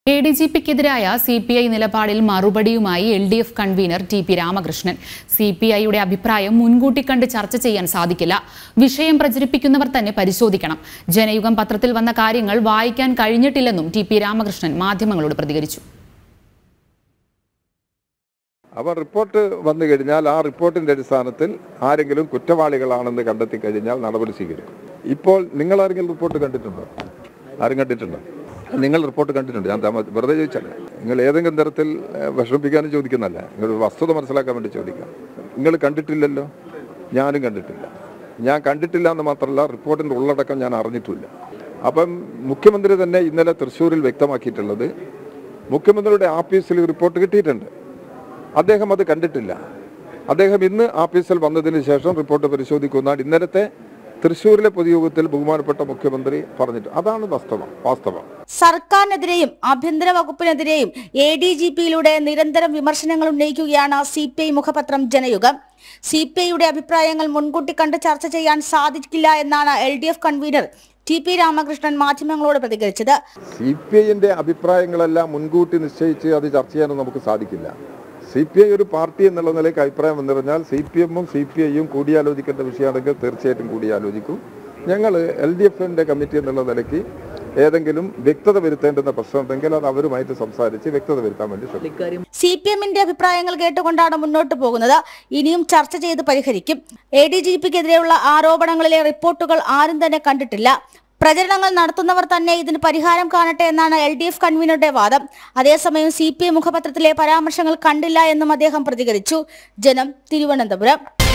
ADGPക്കെതിരായ CPI നിലപാടിൽ മറുപടിയുമായി LDF convener TP Ramakrishnan. CPIയുടെ അഭിപ്രായം മുൻകൂട്ടി കണ്ട് ചർച്ച ചെയ്യാൻ സാധിക്കില്ല. വിഷയം പ്രചരിപ്പിക്കുന്നവർ തന്നെ പരിശോധിക്കണം. ജനയുഗം പത്രത്തിൽ വന്ന കാര്യങ്ങൾ വായിക്കാൻ കഴിഞ്ഞിട്ടില്ലെന്നും TP രാമകൃഷ്ണൻ മാധ്യമങ്ങളോട് പ്രതികരിച്ചു. അവർ റിപ്പോർട്ട് വന്നു കഴിഞ്ഞാൽ ആ റിപ്പോർട്ടിന്റെ അടിസ്ഥാനത്തിൽ ആരെങ്കിലും കുറ്റവാളികളാണെന്ന് കണ്ടെത്തി കഴിഞ്ഞാൽ നടപടി സ്വീകരിക്കും. ഇപ്പോൾ നിങ്ങൾ ആരെങ്കിലും റിപ്പോർട്ട് കണ്ടിട്ടുണ്ടോ? ആരും കണ്ടിട്ടുണ്ടോ? നിങ്ങൾ റിപ്പോർട്ട് കണ്ടിട്ടുണ്ട്? ഞാൻ വെറുതെ ചോദിച്ചല്ലേ. നിങ്ങൾ ഏതെങ്കിലും തരത്തിൽ വിഷമിപ്പിക്കാനും ചോദിക്കുന്നല്ല, നിങ്ങൾ വസ്തുത മനസ്സിലാക്കാൻ വേണ്ടി ചോദിക്കാം. നിങ്ങൾ കണ്ടിട്ടില്ലല്ലോ, ഞാനും കണ്ടിട്ടില്ല. ഞാൻ കണ്ടിട്ടില്ല എന്ന് മാത്രമല്ല, റിപ്പോർട്ടിൻ്റെ ഉള്ളടക്കം ഞാൻ അറിഞ്ഞിട്ടില്ല. അപ്പം മുഖ്യമന്ത്രി തന്നെ ഇന്നലെ തൃശ്ശൂരിൽ വ്യക്തമാക്കിയിട്ടുള്ളത്, മുഖ്യമന്ത്രിയുടെ ആഫീസിൽ റിപ്പോർട്ട് കിട്ടിയിട്ടുണ്ട്, അദ്ദേഹം അത് കണ്ടിട്ടില്ല. അദ്ദേഹം ഇന്ന് ആഫീസിൽ വന്നതിന് ശേഷം റിപ്പോർട്ട് പരിശോധിക്കുന്നാണ് ഇന്നലത്തെ തൃശ്ശൂരിലെ പൊതുയോഗത്തിൽ ബഹുമാനപ്പെട്ട മുഖ്യമന്ത്രി പറഞ്ഞിട്ട്. അതാണ് വാസ്തവം. സർക്കാരിനെതിരെയും ആഭ്യന്തര വകുപ്പിനെതിരെയും ADGPയിലൂടെ നിരന്തരം വിമർശനങ്ങൾ ഉന്നയിക്കുകയാണ് CPI മുഖപത്രം ജനയുഗം. CPIയുടെ അഭിപ്രായങ്ങൾ മുൻകൂട്ടി കണ്ട് ചർച്ച ചെയ്യാൻ സാധിക്കില്ല എന്നാണ് LDF കൺവീനർ TP രാമകൃഷ്ണൻ മാധ്യമങ്ങളോട് പ്രതികരിച്ചത്. CPIന്റെ അഭിപ്രായങ്ങളെല്ലാം മുൻകൂട്ടി നിശ്ചയിച്ച് അത് ചർച്ച ചെയ്യാനും നമുക്ക് സാധിക്കില്ല. CPI ഒരു പാർട്ടി എന്നുള്ള നിലയ്ക്ക് അഭിപ്രായം വന്നു പറഞ്ഞാൽ CPMഉം CPIയും കൂടിയാലോചിക്കേണ്ട വിഷയമാണെങ്കിൽ തീർച്ചയായിട്ടും കൂടിയാലോചിക്കും. ഞങ്ങൾ LDFന്റെ കമ്മിറ്റി എന്നുള്ള നിലയ്ക്ക് ഏതെങ്കിലും വ്യക്തത വരുത്തേണ്ടുന്ന പ്രശ്നമുണ്ടെങ്കിൽ അത് അവരുമായിട്ട് സംസാരിച്ച് വ്യക്തത വരുത്താൻ വേണ്ടി ശ്രമിക്കും. CPMന്റെ അഭിപ്രായങ്ങൾ കേട്ടുകൊണ്ടാണ് മുന്നോട്ട് പോകുന്നത്. ഇനിയും ചർച്ച ചെയ്ത് പരിഹരിക്കും. ADGPക്കെതിരെയുള്ള ആരോപണങ്ങളിലെ റിപ്പോർട്ടുകൾ ആരും തന്നെ കണ്ടിട്ടില്ല. പ്രചരണങ്ങൾ നടത്തുന്നവർ തന്നെ ഇതിന് പരിഹാരം കാണട്ടെ എന്നാണ് LDF കൺവീനറുടെ വാദം. അതേസമയം CPI മുഖപത്രത്തിലെ പരാമർശങ്ങൾ കണ്ടില്ല എന്നും അദ്ദേഹം പ്രതികരിച്ചു. ജനം, തിരുവനന്തപുരം.